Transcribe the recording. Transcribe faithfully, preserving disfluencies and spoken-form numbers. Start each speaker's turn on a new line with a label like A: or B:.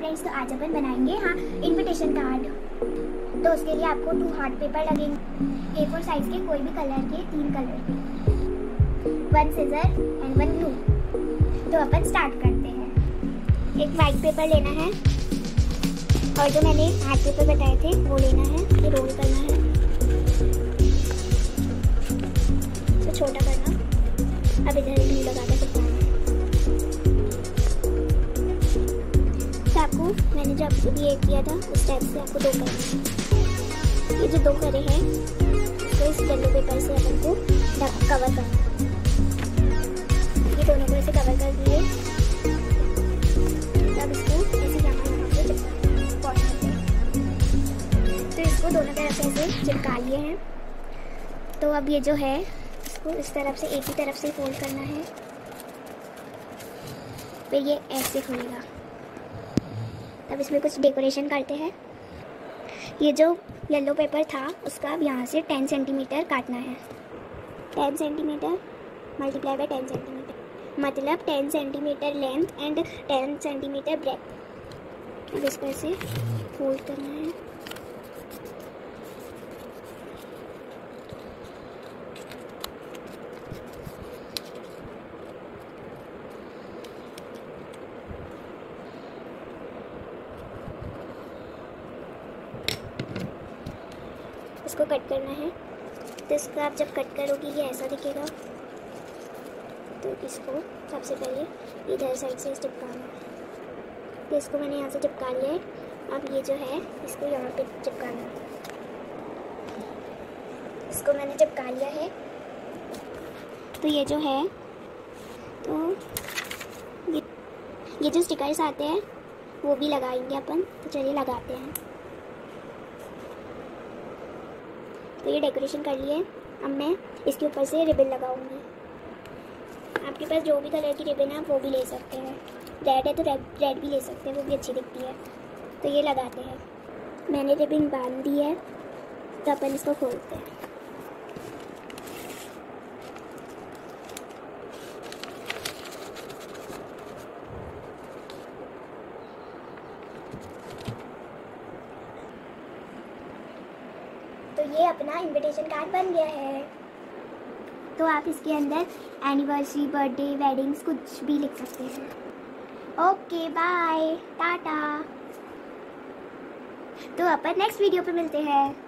A: Friends, तो आज अपन बनाएंगे हाँ इनविटेशन कार्ड। तो उसके लिए आपको टू हार्ट पेपर लगेंगे, ए फोर साइज के कोई भी कलर के, तीन कलर के, one scissor and one glue. तो अपन स्टार्ट करते हैं। एक वाइट पेपर लेना है और जो मैंने हार्ट पेपर बताए थे वो लेना है, फिर रोल करना है, तो छोटा करना। अब इधर ग्लू लगा कर चिपकाना है। तो आपको मैंने जो आपको भी एक किया था उस टाइप से आपको दो करना है। ये जो दो करे हैं तो इस येलो पेपर से अपन को कवर करना है। ये दोनों को ऐसे कवर कर दिए। अब इसको ऐसे यहाँ यहाँ पे चिपका है। तो इसको दोनों तरफ से ऐसे चिपका लिए हैं। तो अब ये जो है इसको इस तरफ से एक ही तरफ से फोल्ड करना है, फिर ये ऐसे खुलेगा। अब इसमें कुछ डेकोरेशन करते हैं। ये जो येलो पेपर था उसका अब यहाँ से टेन सेंटीमीटर काटना है। Ten centimetre multiply by ten centimetre मतलब ten centimetre length and ten centimetre breadth. अब इसको ऐसे फोल्ड करना है। इसको कट करना है। तो इसको आप जब कट करोगे ये ऐसा दिखेगा। तो इसको सबसे पहले इधर साइड से चिपकाना है। तो इसको मैंने यहाँ से चिपका लिया है। अब ये जो है इसको यहाँ पे चिपकाना है। इसको मैंने चिपका लिया है। तो ये जो है तो ये, ये जो स्टिकर्स आते हैं वो भी लगाएंगे अपन। तो चलिए लगाते हैं। तो ये डेकोरेशन कर लिए। अब मैं इसके ऊपर से रिबन लगाऊंगी। आपके पास जो भी कलर की रिबन है आप वो भी ले सकते हैं। रेड है तो रेड रेड भी ले सकते हैं, वो भी अच्छी दिखती है। तो ये लगाते हैं। मैंने रिबन बांध दी है, तो अपन इसको खोलते हैं। तो ये अपना इनविटेशन कार्ड बन गया है। तो आप इसके अंदर एनिवर्सरी, बर्थडे, वेडिंग्स कुछ भी लिख सकते हैं। Okay bye, tata. तो अपन नेक्स्ट वीडियो पे मिलते हैं।